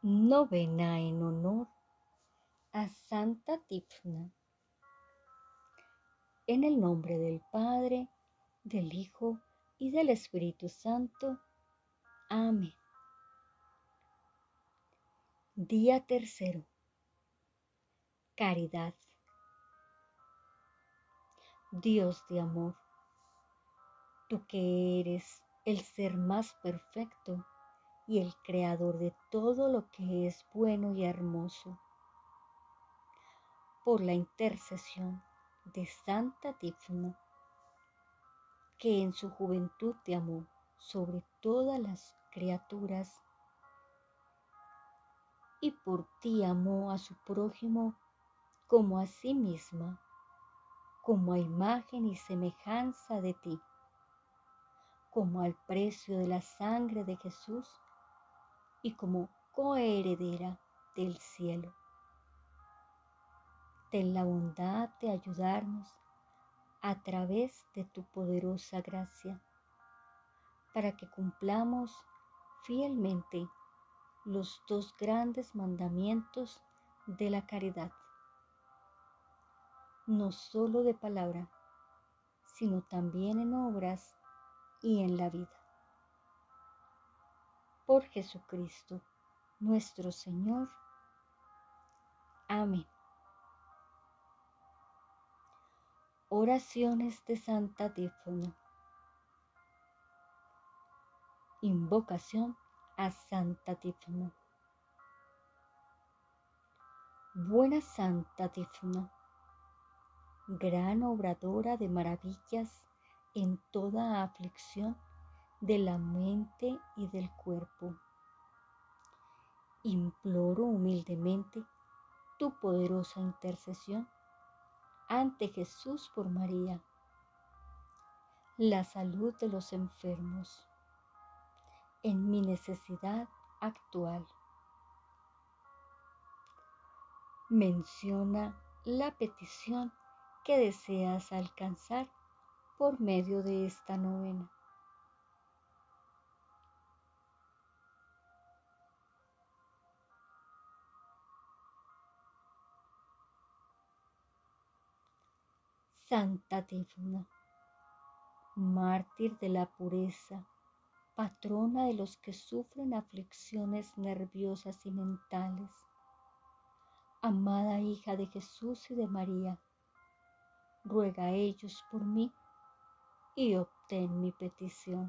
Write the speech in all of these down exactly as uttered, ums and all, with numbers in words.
Novena en honor a Santa Tifna. En el nombre del Padre, del Hijo y del Espíritu Santo. Amén. Día tercero. Caridad. Dios de amor, tú que eres el ser más perfecto y el creador de todo lo que es bueno y hermoso, por la intercesión de Santa Tifna, que en su juventud te amó sobre todas las criaturas y por ti amó a su prójimo como a sí misma, como a imagen y semejanza de ti, como al precio de la sangre de Jesús y como coheredera del cielo. Ten la bondad de ayudarnos a través de tu poderosa gracia, para que cumplamos fielmente los dos grandes mandamientos de la caridad, no solo de palabra, sino también en obras y en la vida. Por Jesucristo, nuestro Señor. Amén. Oraciones de Santa Tifna. Invocación a Santa Tifna. Buena Santa Tifna, gran obradora de maravillas en toda aflicción de la mente y del cuerpo, imploro humildemente tu poderosa intercesión ante Jesús por María, la salud de los enfermos, en mi necesidad actual. Menciona la petición que deseas alcanzar por medio de esta novena. Santa Tifna, mártir de la pureza, patrona de los que sufren aflicciones nerviosas y mentales, amada hija de Jesús y de María, ruega a ellos por mí y obtén mi petición.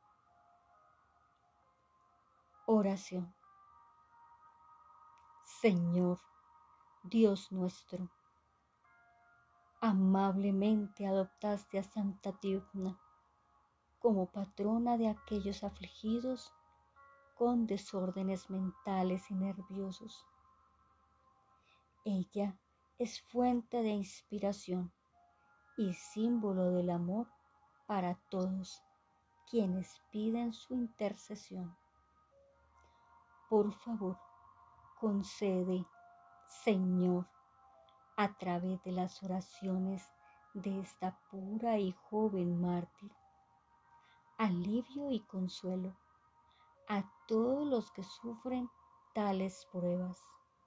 Oración. Señor, Dios nuestro, amablemente adoptaste a Santa Tifna como patrona de aquellos afligidos con desórdenes mentales y nerviosos. Ella es fuente de inspiración y símbolo del amor para todos quienes piden su intercesión. Por favor, concede, Señor, a través de las oraciones de esta pura y joven mártir, alivio y consuelo a todos los que sufren tales pruebas,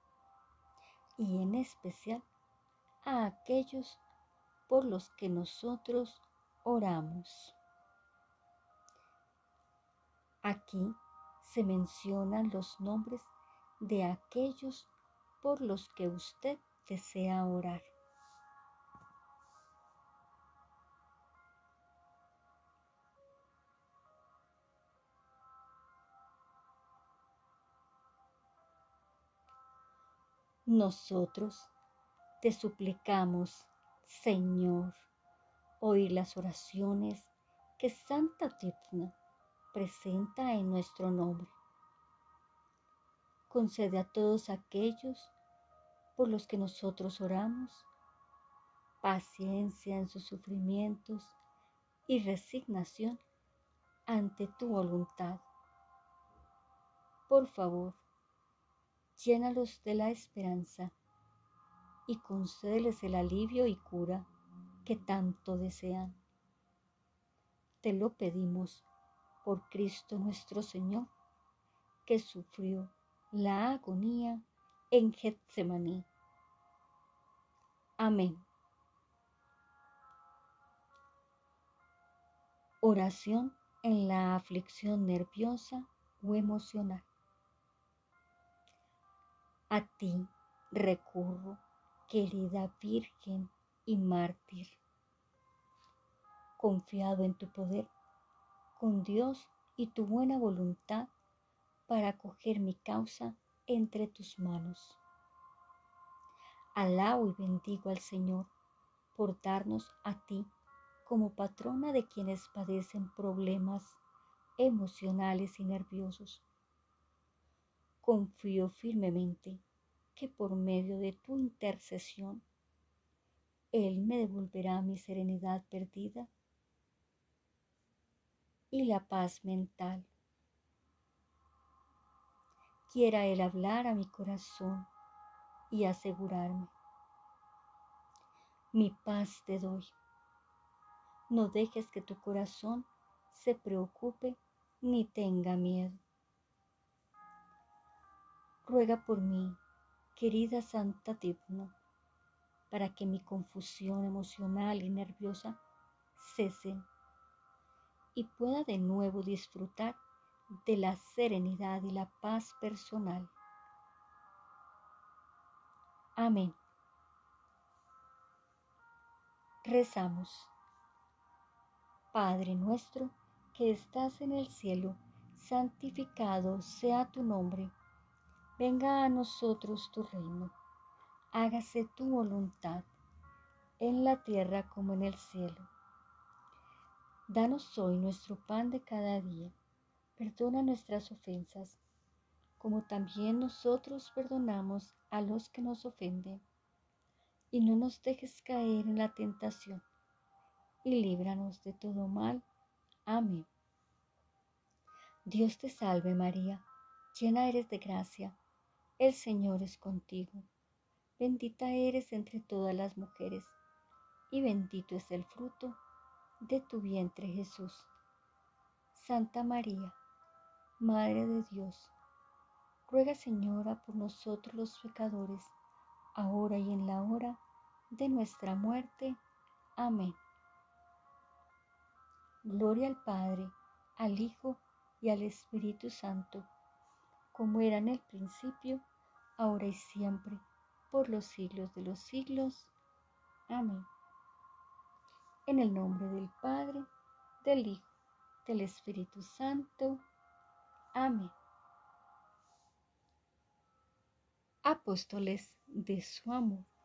y en especial a aquellos por los que nosotros oramos. Aquí se mencionan los nombres de aquellos por los que usted desea orar. Nosotros te suplicamos, Señor, oír las oraciones que Santa Tifna presenta en nuestro nombre. Concede a todos aquellos por los que nosotros oramos paciencia en sus sufrimientos y resignación ante tu voluntad. Por favor, llénalos de la esperanza y concédeles el alivio y cura que tanto desean. Te lo pedimos por Cristo nuestro Señor, que sufrió la agonía en Getsemaní. Amén. Oración en la aflicción nerviosa o emocional. A ti recurro, querida Virgen y mártir. Confiado en tu poder, con Dios y tu buena voluntad, para acoger mi causa entre tus manos. Alabo y bendigo al Señor por darnos a ti como patrona de quienes padecen problemas emocionales y nerviosos. Confío firmemente que por medio de tu intercesión, Él me devolverá mi serenidad perdida y la paz mental. Quiera Él hablar a mi corazón y asegurarme: mi paz te doy. No dejes que tu corazón se preocupe ni tenga miedo. Ruega por mí, querida Santa Tífano, para que mi confusión emocional y nerviosa cese y pueda de nuevo disfrutar de la serenidad y la paz personal. Amén. Rezamos. Padre nuestro que estás en el cielo, santificado sea tu nombre. Venga a nosotros tu reino. Hágase tu voluntad, en la tierra como en el cielo. Danos hoy nuestro pan de cada día. Perdona nuestras ofensas, como también nosotros perdonamos a los que nos ofenden. Y no nos dejes caer en la tentación, y líbranos de todo mal. Amén. Dios te salve María, llena eres de gracia, el Señor es contigo. Bendita eres entre todas las mujeres, y bendito es el fruto de tu vientre Jesús. Santa María, Madre de Dios, ruega Señora por nosotros los pecadores, ahora y en la hora de nuestra muerte. Amén. Gloria al Padre, al Hijo y al Espíritu Santo, como era en el principio, ahora y siempre, por los siglos de los siglos. Amén. En el nombre del Padre, del Hijo, del Espíritu Santo. Amén. Apóstoles de su amor.